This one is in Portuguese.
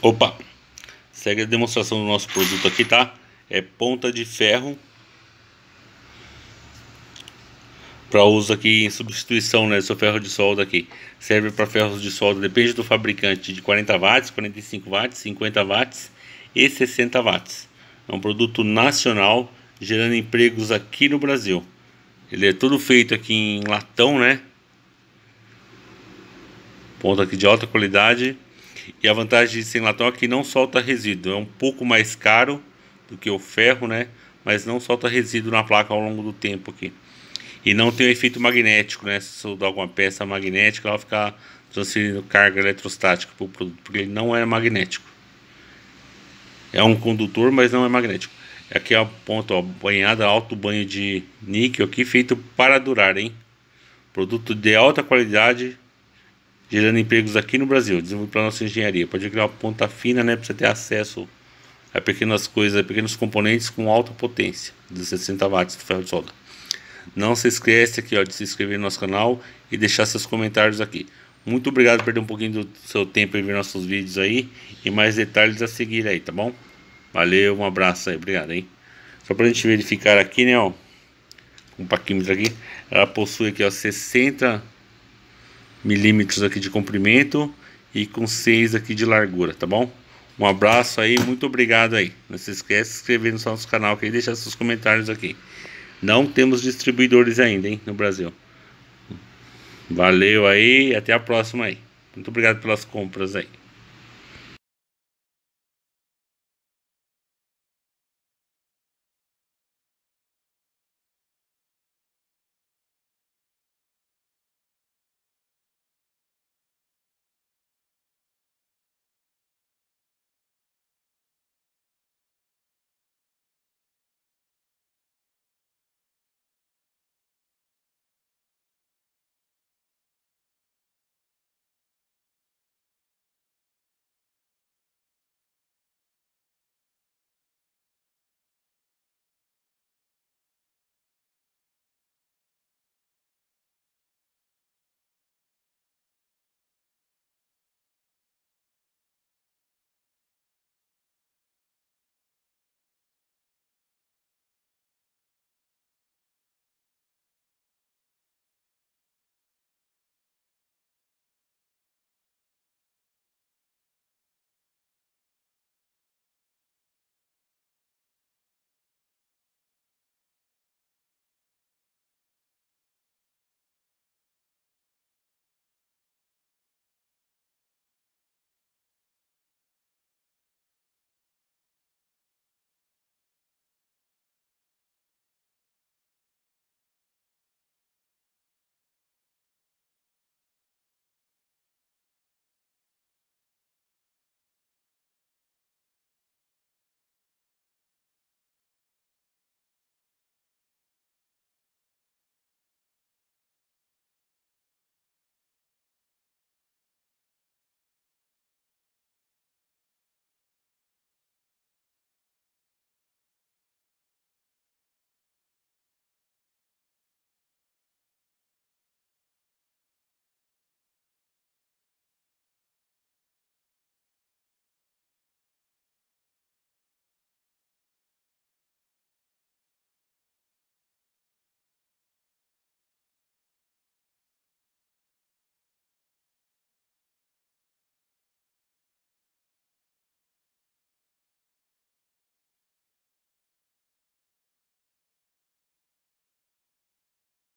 Opa, segue a demonstração do nosso produto aqui, tá? É ponta de ferro para uso aqui em substituição, né, do seu ferro de solda aqui. Serve para ferros de solda, depende do fabricante, de 40 watts, 45 watts, 50 watts e 60 watts. É um produto nacional, gerando empregos aqui no Brasil. Ele é todo feito aqui em latão, né? Ponta aqui de alta qualidade. E a vantagem de ser em latão é que não solta resíduo. É um pouco mais caro do que o ferro, né? Mas não solta resíduo na placa ao longo do tempo aqui. E não tem o efeito magnético, né? Se soldar alguma peça magnética, ela vai ficar transferindo carga eletrostática para o produto, porque ele não é magnético. É um condutor, mas não é magnético. Aqui é a ponta, ó, banhada, alto banho de níquel aqui, feito para durar, hein? Produto de alta qualidade, gerando empregos aqui no Brasil, desenvolvido para nossa engenharia. Pode criar uma ponta fina, né, para você ter acesso a pequenas coisas, a pequenos componentes com alta potência, de 60 watts de ferro de solda. Não se esqueça aqui, ó, de se inscrever no nosso canal e deixar seus comentários aqui. Muito obrigado por perder um pouquinho do seu tempo e ver nossos vídeos aí. E mais detalhes a seguir aí, tá bom? Valeu, um abraço aí, obrigado, hein? Só pra gente verificar aqui, né, ó, com o paquímetro aqui, ela possui aqui, ó, 60 milímetros aqui de comprimento e com 6 aqui de largura, tá bom? Um abraço aí, muito obrigado aí. Não se esqueça de se inscrever no nosso canal aqui e deixar seus comentários aqui. Não temos distribuidores ainda, hein, no Brasil. Valeu aí, até a próxima aí. Muito obrigado pelas compras aí.